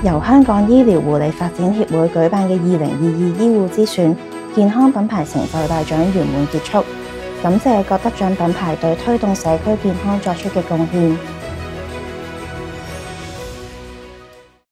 由香港醫療護理發展協會舉辦嘅2022醫護之選健康品牌成就大獎圓滿結束，感謝各得獎品牌對推動社區健康作出嘅貢獻。